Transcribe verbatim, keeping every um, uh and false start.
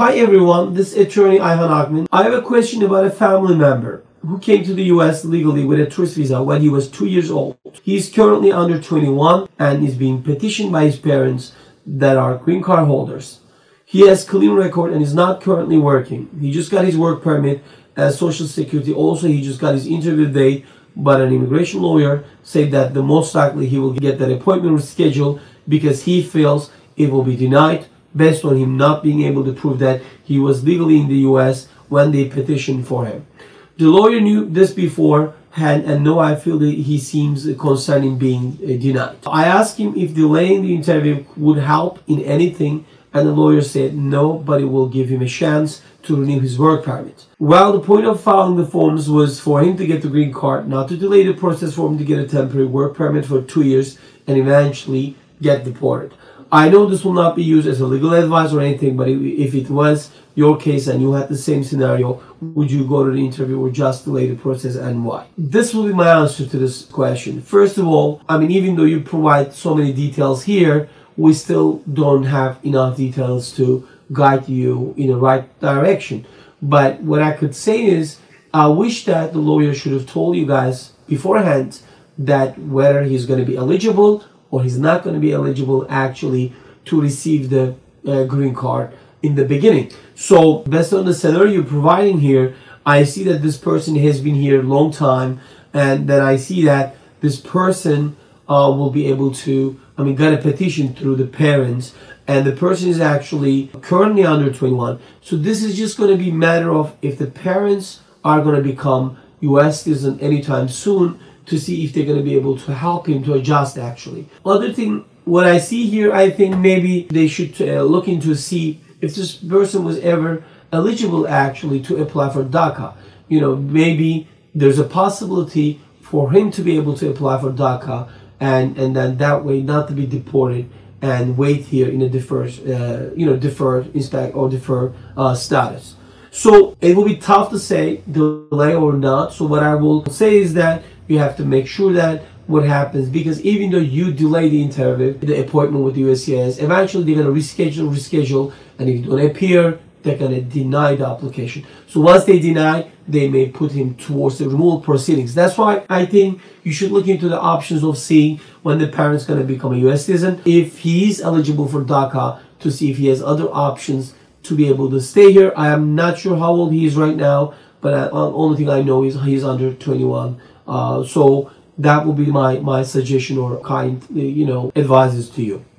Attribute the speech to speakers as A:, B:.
A: Hi everyone, this is attorney Ogmen. I have a question about a family member who came to the U S legally with a tourist visa when he was two years old. He is currently under twenty-one and is being petitioned by his parents that are green card holders. He has clean record and is not currently working. He just got his work permit as Social Security. Also, he just got his interview date, but an immigration lawyer said that the most likely he will get that appointment rescheduled because he feels it will be denied based on him not being able to prove that he was legally in the U S when they petitioned for him. The lawyer knew this before and, and no, I feel that he seems concerned in being uh, denied. I asked him if delaying the interview would help in anything, and the lawyer said no, but it will give him a chance to renew his work permit. Well, the point of filing the forms was for him to get the green card, not to delay the process for him to get a temporary work permit for two years and eventually get deported. I know this will not be used as a legal advice or anything, but if it was your case and you had the same scenario, would you go to the interview or just delay the process, and why? This will be my answer to this question. First of all, I mean, even though you provide so many details here, we still don't have enough details to guide you in the right direction. But what I could say is, I wish that the lawyer should have told you guys beforehand that whether he's going to be eligible or he's not going to be eligible actually to receive the uh, green card in the beginning. So based on the scenario you're providing here, I see that this person has been here a long time, and then I see that this person uh, will be able to, I mean, get a petition through the parents, and the person is actually currently under twenty-one. So this is just going to be a matter of if the parents are going to become U S citizens anytime soon, to see if they're going to be able to help him to adjust actually. Other thing, what I see here, I think maybe they should uh, look into see if this person was ever eligible actually to apply for DACA. You know, maybe there's a possibility for him to be able to apply for DACA, and, and then that way not to be deported and wait here in a deferred, uh, you know, deferred inspect or deferred uh, status. So it will be tough to say delay or not. So what I will say is that you have to make sure that what happens, because even though you delay the interview, the appointment with the U S C I S, eventually they're going to reschedule, reschedule, and if you don't appear, they're going to deny the application. So once they deny, they may put him towards the removal proceedings. That's why I think you should look into the options of seeing when the parent's going to become a U S citizen, if he's eligible for DACA, to see if he has other options to be able to stay here. I am not sure how old he is right now, but the only thing I know is he's under twenty-one. Uh, so that will be my, my suggestion or kind, you know, advices to you.